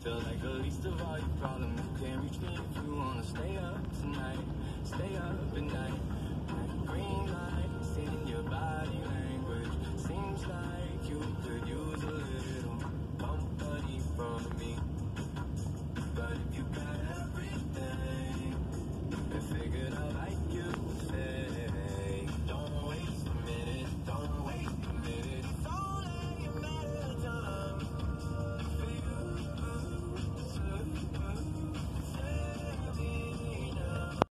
feel like the least of all your problems. You can't reach me if you wanna stay up tonight. Stay up at night. Like a green light.